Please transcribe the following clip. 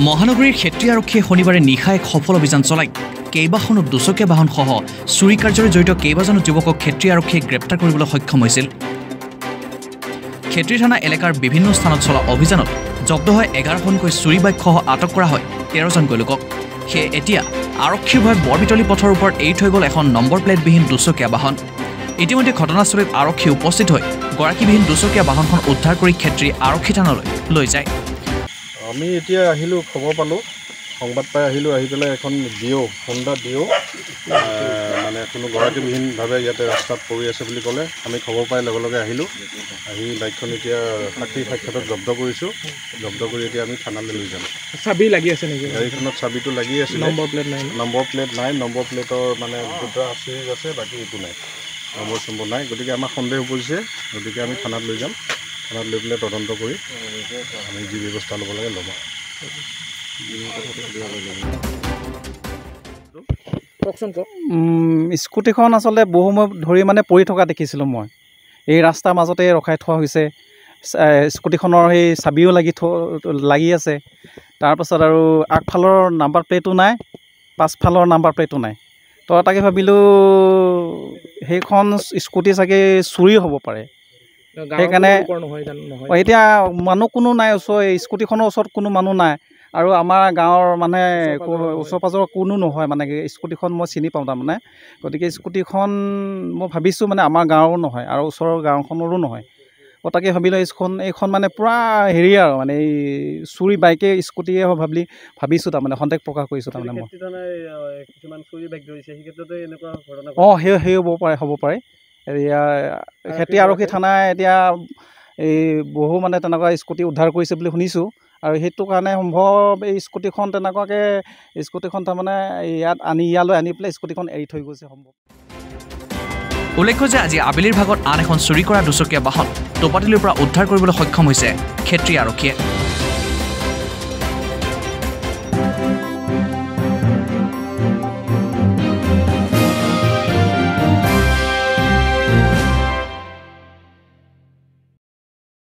মহানগৰীৰ ক্ষেত্ৰী আৰক্ষীয়ে শনিবাৰে নিশা এক সফল অভিযান চলাই কেইবাখনো দুচকীয়া বাহনসহ চুৰি কাৰ্যৰে জড়িত কেইবাজনো যুৱকক ক্ষেত্ৰী আৰক্ষীয়ে গ্ৰেপ্তাৰ কৰিবলৈ সক্ষম হৈছিল। ক্ষেত্ৰী থানা এলেকাৰ বিভিন্ন স্থানত চলা অভিযানত জব্দ হয় 11খনকৈ চুৰি বাইকসহ আটক কৰা হয় 13জনকৈ লোকক। সেয়ে এতিয়া আৰক্ষীৰ ভয়ত বৰবিতলী পথৰ ওপৰত এৰি থৈ গ'ল এখন নম্বৰ প্লেটবিহীন দুচকীয়া বাহন। ইতিমধ্যে ঘটনাস্থলীত আৰক্ষী উপস্থিত হৈ গৰাকীবিহীন দুচকীয়া বাহনখন উদ্ধাৰ কৰি ক্ষেত্ৰী আৰক্ষী থানালৈ লৈ যায়। আমি এতিয়া আহিলোঁ, খবৰ পালোঁ, সংবাদ পাই আহিলোঁ। আহি পেলাই এখন হোণ্ডা ডিঅ' মানে কোনো গৰাকীবিহীনভাৱে ইয়াতে ৰাস্তাত পৰি আছে বুলি ক'লে। আমি খবৰ পাই লগে লগে আহিলোঁ। আহি বাইকখন এতিয়া সাক্ষী সাক্ষাতত জব্দ কৰিছোঁ। জব্দ কৰি এতিয়া আমি থানালৈ লৈ যাম। চাবি লাগি আছে নেকি? গাড়ীখনত চাবিটো লাগি আছে। নম্বৰ প্লেট নাই। নম্বৰ প্লেটৰ মানে দুটা চিৰিজ আছে, বাকী একো নাই। নম্বৰ চম্বৰ নাই। গতিকে আমাৰ সন্দেহ উপজিছে। গতিকে আমি থানাত লৈ যাম। থানাত লৈ পেলাই তদন্ত কৰি আমি যি ব্যৱস্থা ল'ব লাগে ল'ব। স্কুটিখন আচলতে বহু সময় ধৰি মানে পৰি থকা দেখিছিলোঁ মই। এই ৰাস্তাৰ মাজতে ৰখাই থোৱা হৈছে। স্কুটিখনৰ সেই চাবিও লাগি আছে। তাৰপাছত আৰু আগফালৰ নাম্বাৰ প্লেটো নাই, পাছফালৰ নাম্বাৰ প্লেটো নাই। তো তাকে ভাবিলোঁ সেইখন স্কুটি চাগে চুৰি হ'ব পাৰে। সেইকাৰণে এতিয়া মানুহ কোনো নাই ওচৰ, স্কুটিখনৰ ওচৰত কোনো মানুহ নাই। আৰু আমাৰ গাঁৱৰ মানে ওচৰ পাজৰ কোনো নহয় মানে স্কুটিখন মই চিনি পাওঁ তাৰমানে। গতিকে স্কুটিখন মই ভাবিছোঁ মানে আমাৰ গাঁৱৰো নহয় আৰু ওচৰৰ গাঁওখনৰো নহয়। তাকে ভাবিলোঁ এইখন মানে পূৰা হেৰি আৰু মানে এই চুৰি বাইকে স্কুটিয়ে ভাবিছোঁ তাৰমানে, সন্দেহ প্ৰকাশ কৰিছোঁ তাৰমানে মই। সেই হ'ব পাৰে। এতিয়া ক্ষেত্ৰী আৰক্ষী থানাই এতিয়া এই বহু মানে তেনেকুৱা স্কুটি উদ্ধাৰ কৰিছে বুলি শুনিছোঁ। আৰু সেইটো কাৰণে সম্ভৱ এই স্কুটিখন তাৰমানে ইয়ালৈ আনি পেলাই স্কুটিখন এৰি থৈ গৈছে সম্ভৱ। উল্লেখ্য যে আজি আবেলিৰ ভাগত আন এখন চুৰি কৰা দুচকীয়া বাহন তোপাতিলিৰ পৰা উদ্ধাৰ কৰিবলৈ সক্ষম হৈছে ক্ষেত্ৰী আৰক্ষীয়ে।